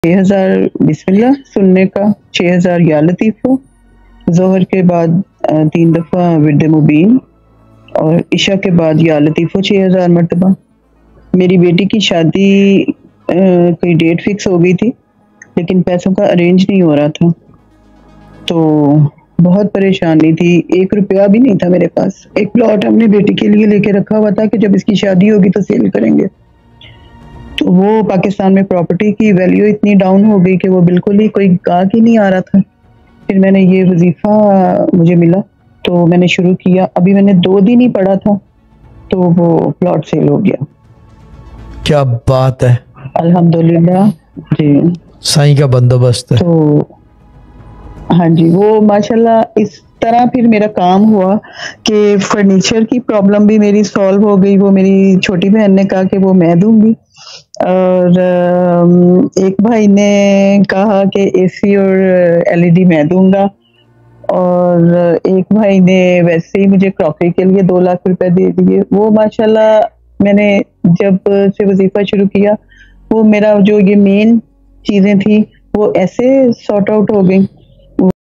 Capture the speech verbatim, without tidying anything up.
छः हज़ार बिस्मिल्लाह सुनने का, छः हज़ार या लतीफ़ हो, ज़ोहर के बाद अ, तीन दफ़ा विर्द मुबीन और इशा के बाद या लतीफ़ हो छः हज़ार मरतबा। मेरी बेटी की शादी अ, की डेट फ़िक्स हो गई थी, लेकिन पैसों का अरेंज नहीं हो रहा था। तो बहुत परेशानी थी, एक रुपया भी नहीं था मेरे पास। एक प्लॉट हमने बेटी के लिए लेके रखा हुआ था कि जब इसकी शादी होगी तो सेल करेंगे। तो वो पाकिस्तान में प्रॉपर्टी की वैल्यू इतनी डाउन हो गई कि वो बिल्कुल ही कोई गाहक ही नहीं आ रहा था। फिर मैंने ये वज़ीफ़ा मुझे मिला, तो मैंने शुरू किया। अभी मैंने दो दिन ही पढ़ा था, तो वो प्लॉट सेल हो गया। क्या बात है! अल्हम्दुलिल्लाह जी। साईं का बंदोबस्त है। तो हाँ जी, वो माशाल्लाह इस तरह फिर मेरा काम हुआ कि फर्नीचर की प्रॉब्लम भी मेरी सॉल्व हो गई। वो मेरी छोटी बहन ने कहा कि वो मैं दूँगी और अम, एक भाई ने कहा कि एसी और एलईडी मैं दूँगा और एक भाई ने वैसे ही मुझे क्रॉकरी के लिए दो लाख रुपए दे दिए। वो माशाल्लाह मैंने जब से वज़ीफ़ा शुरू किया, वो मेरा जो ये मेन चीज़ें थी, वो ऐसे सॉर्ट आउट हो गई।